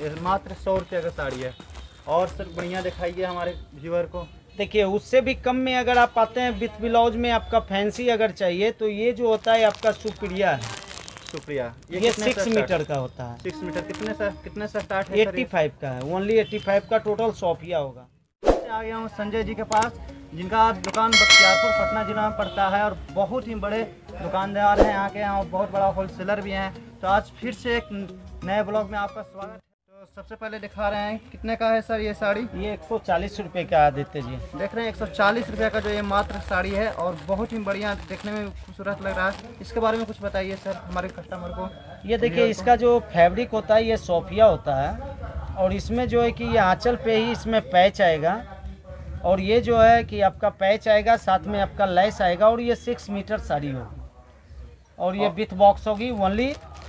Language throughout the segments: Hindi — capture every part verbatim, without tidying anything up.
ये मात्र सौ रुपये का साड़ी है। और सर बढ़िया दिखाइए हमारे व्यूअर को। देखिए उससे भी कम में अगर आप आते हैं विथ ब्लाउज में आपका फैंसी अगर चाहिए तो ये जो होता है आपका सुप्रिया है। शुक्रिया। ये, ये सिक्स मीटर का होता है। सिक्स मीटर कितने से कितने से स्टार्ट है? एट्टी फाइव का है, ओनली एट्टी फाइव का टोटल सोफिया होगा। आ गया हूँ संजय जी के पास, जिनका दुकान बख्तियारपुर पटना जिला में पड़ता है और बहुत ही बड़े दुकानदार हैं यहाँ के, यहाँ बहुत बड़ा होलसेलर भी हैं। तो आज फिर से एक नए ब्लॉग में आपका स्वागत है। तो सबसे पहले दिखा रहे हैं कितने का है सर ये साड़ी? ये एक सौ चालीस रुपये का आदित्य जी। देख रहे हैं एक सौ चालीस रुपये का जो ये मात्र साड़ी है और बहुत ही बढ़िया देखने में खूबसूरत लग रहा है। इसके बारे में कुछ बताइए सर हमारे कस्टमर को। ये देखिए इसका जो फैब्रिक होता है ये सोफिया होता है और इसमें जो है कि ये आंचल पे ही इसमें पैच आएगा और ये जो है कि आपका पैच आएगा, साथ में आपका लेस आएगा और ये सिक्स मीटर साड़ी होगी और ये विथ बॉक्स होगी। ओनली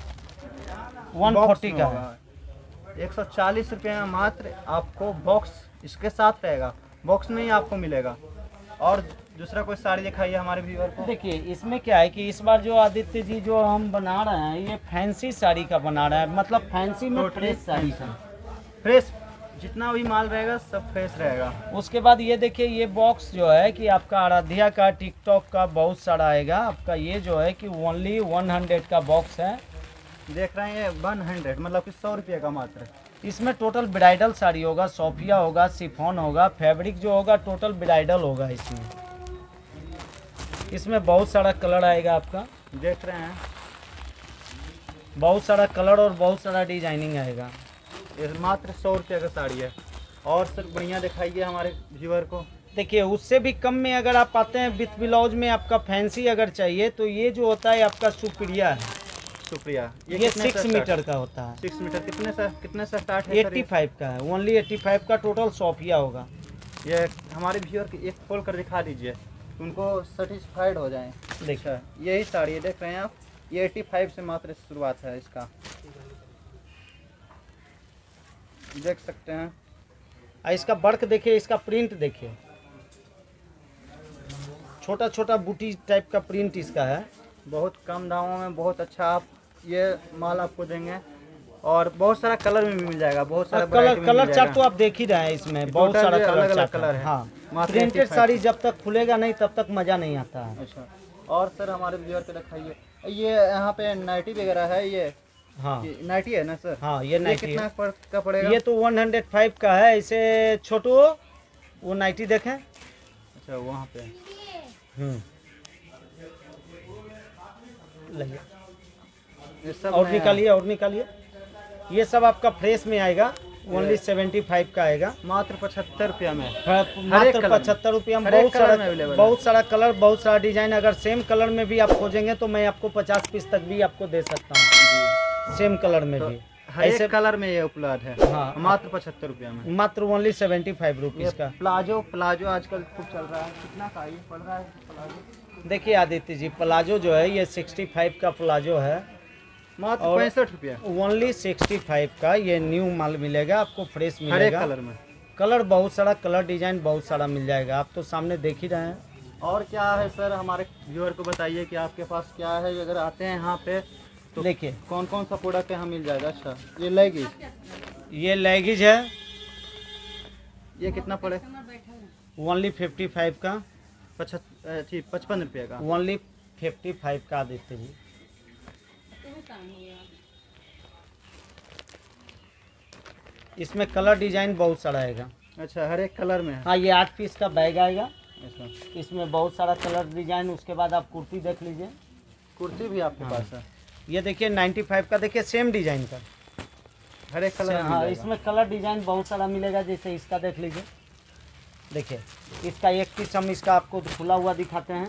वन फोर्टी का है। एक सौ चालीस रुपये में मात्र आपको बॉक्स इसके साथ रहेगा, बॉक्स में ही आपको मिलेगा। और दूसरा कोई साड़ी दिखाइए हमारे व्यूअर को। देखिए इसमें क्या है कि इस बार जो आदित्य जी जो हम बना रहे हैं ये फैंसी साड़ी का बना रहे हैं, मतलब फैंसी में फ्रेश साड़ी का। फ्रेश जितना भी माल रहेगा सब फ्रेश रहेगा। उसके बाद ये देखिए ये बॉक्स जो है कि आपका आराध्या का, टिकटॉक का बहुत सारा आएगा आपका। ये जो है कि ओनली वन हंड्रेड का बॉक्स है। देख रहे हैं वन हंड्रेड मतलब कि सौ रुपये का मात्र। इसमें टोटल ब्राइडल साड़ी होगा, सोफिया होगा, शिफॉन होगा, फैब्रिक जो होगा टोटल ब्राइडल होगा। इसमें इसमें बहुत सारा कलर आएगा आपका। देख रहे हैं बहुत सारा कलर और बहुत सारा डिजाइनिंग आएगा। ये मात्र सौ रुपये का साड़ी है। और सर बढ़िया दिखाइए हमारे व्यूअर को। देखिए उससे भी कम में अगर आप आते हैं विथ ब्लाउज में आपका फैंसी अगर चाहिए तो ये जो होता है आपका सुप्रिया है। शुक्रिया। ये, ये सिक्स मीटर का होता है। सिक्स मीटर कितने से कितने से स्टार्ट है? एट्टी फाइव का है, ओनली एट्टी फाइव का टोटल सोफिया होगा। ये हमारे व्यूअर की एक खोल कर दिखा दीजिए, उनको सेटिस्फाइड हो जाएं। देखिए यही साड़ी है देख रहे हैं आप, ये एट्टी फाइव से मात्र शुरुआत है इसका, देख सकते हैं। और इसका वर्क देखिए, इसका प्रिंट देखिए, छोटा छोटा बूटी टाइप का प्रिंट इसका है। बहुत कम दामों में बहुत अच्छा आप ये माल आपको देंगे और बहुत सारा कलर में भी मिल जाएगा। बहुत सारा कलर कलर चार्ट तो आप देख ही रहे हैं, इसमें बहुत सारा कलर अलग कलर है। हाँ, प्रिंटेड साड़ी जब तक खुलेगा नहीं तब तक मजा नहीं आता है। अच्छा, और सर हमारे व्यूअर को दिखाइए, ये यहाँ पे नाइटी वगैरह है। ये हाँ नाइटी है ना सर? हाँ ये नाइटी कितना पर, का पड़ेगा? ये तो वन हंड्रेड फाइव का है। इसे छोटू वो नाइटी देखें। अच्छा वहाँ पे हम्म ये सब और निकालिए और निकालिए। ये सब आपका फ्रेश में आएगा, ओनली सेवेंटी फाइव का आएगा, मात्र पचहत्तर रुपया में। मात्र पचहत्तर रुपया में। बहुत सारा बहुत सारा कलर, बहुत सारा डिजाइन। अगर सेम कलर में भी आप खोजेंगे तो मैं आपको पचास पीस तक भी आपको दे सकता हूँ, सेम कलर में भी। ऐसे कलर में ये उपलब्ध है। हाँ, मात्र पचहत्तर रुपया में, मात्र ओनली सेवेंटी फाइव रुपीज का। प्लाजो प्लाजो आजकल खूब चल रहा है, कितना का ये पड़ रहा है प्लाजो? देखिए आदित्य जी प्लाजो जो है ये सिक्सटी फाइव का प्लाजो है, मात्र पैंसठ रुपया। ओनली सिक्सटी फाइव का। ये न्यू माल मिलेगा आपको, फ्रेश मिलेगा। हर एक कलर में कलर बहुत सारा, कलर डिजाइन बहुत सारा मिल जाएगा। आप तो सामने देख ही रहे हैं। और क्या है सर हमारे व्यूअर को बताइए कि आपके पास क्या है, अगर आते हैं यहाँ पे तो देखिए कौन कौन सा प्रोडक्ट यहाँ मिल जाएगा। अच्छा ये लेगीज, ये लेगीज है, ये कितना पड़े? ओनली फिफ्टी फाइव का, पचहत्तर ठीक पचपन रुपये का, ओनली फिफ्टी फाइव का देते जी। इसमें कलर डिजाइन बहुत सारा आएगा। अच्छा हर एक कलर में है। हाँ ये आठ पीस का बैग आएगा। अच्छा इसमें बहुत सारा कलर डिजाइन। उसके बाद आप कुर्ती देख लीजिए, कुर्ती भी आपके हाँ। पास है। ये देखिए नाइन्टी फाइव का, देखिए सेम डिजाइन का, हर एक कलर में। हाँ इसमें कलर डिजाइन बहुत सारा मिलेगा। जैसे इसका देख लीजिए, देखिए इसका एक पीस हम इसका आपको खुला हुआ दिखाते हैं।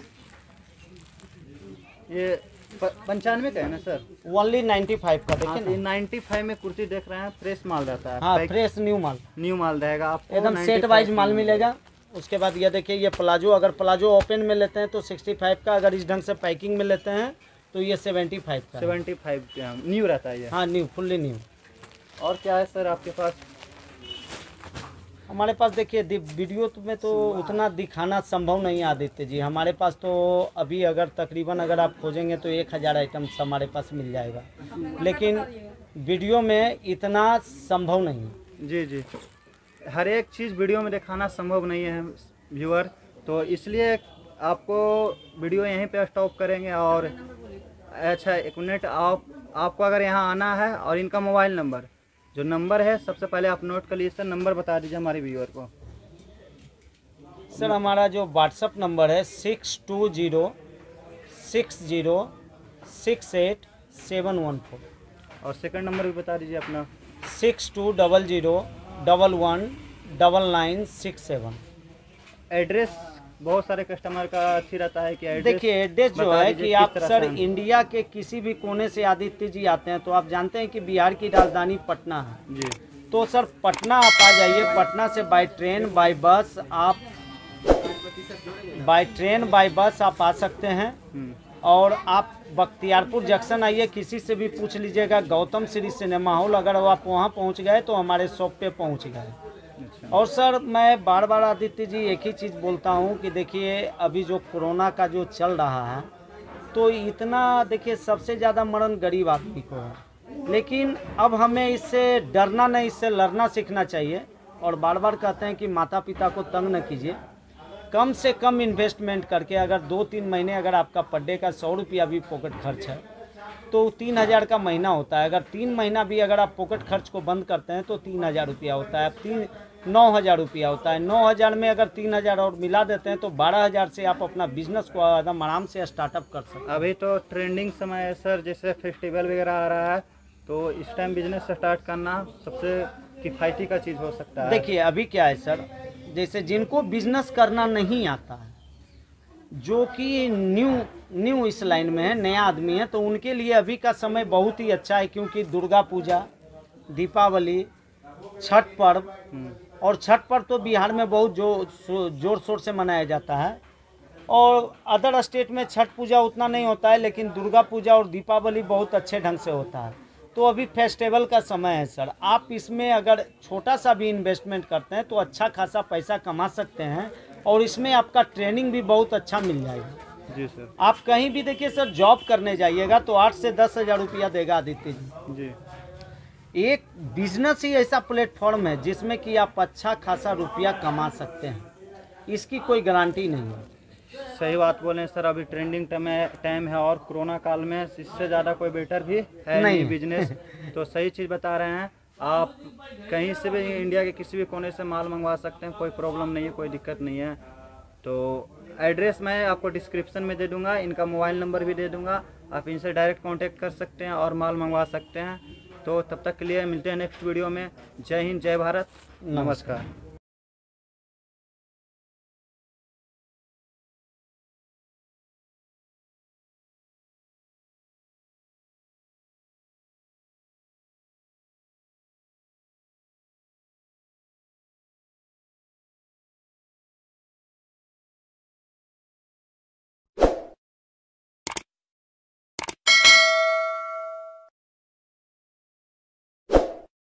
ये पंचानवे का है ना सर? ओनली नाइन्टी फाइव का। देखिए ना नाइन्टी फाइव में कुर्ती देख रहे हैं, फ्रेश माल रहता है। हाँ फ्रेश न्यू माल, न्यू माल रहेगा आपको, एकदम सेट वाइज माल मिलेगा। उसके बाद ये देखिए ये प्लाजो, अगर प्लाजो ओपन में लेते हैं तो सिक्सटी फाइव का, अगर इस ढंग से पैकिंग में लेते हैं तो ये सेवेंटी फाइव का। सेवेंटी फाइव न्यू रहता है ये। हाँ न्यू, फुल्ली न्यू। और क्या है सर आपके पास? हमारे पास देखिए वीडियो में तो उतना दिखाना संभव नहीं आदित्य जी। हमारे पास तो अभी अगर तकरीबन अगर आप खोजेंगे तो एक हज़ार आइटम्स हमारे पास मिल जाएगा। लेकिन वीडियो में इतना संभव नहीं है। जी जी, हर एक चीज़ वीडियो में दिखाना संभव नहीं है व्यूअर, तो इसलिए आपको वीडियो यहीं पे स्टॉप करेंगे। और अच्छा एक मिनट, आप आपको अगर यहाँ आना है और इनका मोबाइल नंबर जो नंबर है सबसे पहले आप नोट कर लीजिए सर, नंबर बता दीजिए हमारे व्यूअर को। सर हमारा जो व्हाट्सअप नंबर है six two zero six zero six eight seven one four, और सेकंड नंबर भी बता दीजिए अपना। Six two double zero double one double nine six seven. Address बहुत सारे कस्टमर का अच्छी रहता है कि एड्रेस देखिए एड्रेस जो बता है दीजिए कि किस आप तरह सर से हम- इंडिया के किसी भी कोने से आदित्य जी आते हैं तो आप जानते हैं कि बिहार की राजधानी पटना है। जी तो सर पटना आप आ जाइए, पटना से बाय ट्रेन बाय बस आप बाय ट्रेन बाय बस आप आ सकते हैं। हम्म, और आप बख्तियारपुर जंक्शन आइए, किसी से भी पूछ लीजिएगा गौतम श्री सिनेमा हॉल, अगर आप वहाँ पहुँच गए तो हमारे शॉप पे पहुँच गए। अच्छा और सर मैं बार बार आदित्य जी एक ही चीज़ बोलता हूँ कि देखिए अभी जो कोरोना का जो चल रहा है तो इतना देखिए सबसे ज़्यादा मरण गरीब आदमी को है, लेकिन अब हमें इससे डरना नहीं, इससे लड़ना सीखना चाहिए। और बार बार कहते हैं कि माता पिता को तंग न कीजिए, कम से कम इन्वेस्टमेंट करके अगर दो तीन महीने अगर आपका पर डे का सौ रुपया भी पॉकेट खर्च है तो तीन हज़ार का महीना होता है। अगर तीन महीना भी अगर आप पॉकेट खर्च को बंद करते हैं तो तीन हज़ार रुपया होता है, तीन नौ हज़ार रुपया होता है। नौ हज़ार में अगर तीन हज़ार और मिला देते हैं तो बारह हज़ार से आप अपना बिजनेस को एकदम आराम से स्टार्टअप कर सकते हैं। अभी तो ट्रेंडिंग समय है सर, जैसे फेस्टिवल वगैरह आ रहा है तो इस टाइम बिजनेस स्टार्ट करना सबसे किफ़ायती का चीज़ हो सकता है। देखिए अभी क्या है सर, जैसे जिनको बिजनेस करना नहीं आता है, जो कि न्यू न्यू इस लाइन में है, नया आदमी है, तो उनके लिए अभी का समय बहुत ही अच्छा है, क्योंकि दुर्गा पूजा, दीपावली, छठ पर्व, हम्म, और छठ पर्व तो बिहार में बहुत जो जोर शोर से मनाया जाता है। और अदर स्टेट में छठ पूजा उतना नहीं होता है, लेकिन दुर्गा पूजा और दीपावली बहुत अच्छे ढंग से होता है। तो अभी फेस्टिवल का समय है सर, आप इसमें अगर छोटा सा भी इन्वेस्टमेंट करते हैं तो अच्छा खासा पैसा कमा सकते हैं, और इसमें आपका ट्रेनिंग भी बहुत अच्छा मिल जाएगा। जी सर। आप कहीं भी देखिए सर जॉब करने जाइएगा तो आठ से दस हज़ार रुपया देगा आदित्य जी। जी एक बिजनेस ही ऐसा प्लेटफॉर्म है जिसमें कि आप अच्छा खासा रुपया कमा सकते हैं, इसकी कोई गारंटी नहीं है। सही बात बोले सर, अभी ट्रेंडिंग टाइम है टाइम है और कोरोना काल में इससे ज़्यादा कोई बेटर भी है नहीं। नहीं बिजनेस। तो सही चीज़ बता रहे हैं आप, कहीं से भी इंडिया के किसी भी कोने से माल मंगवा सकते हैं, कोई प्रॉब्लम नहीं है, कोई दिक्कत नहीं है। तो एड्रेस मैं आपको डिस्क्रिप्शन में दे दूंगा, इनका मोबाइल नंबर भी दे दूंगा, आप इनसे डायरेक्ट कांटेक्ट कर सकते हैं और माल मंगवा सकते हैं। तो तब तक के लिए मिलते हैं नेक्स्ट वीडियो में। जय हिंद, जय भारत, नमस्कार।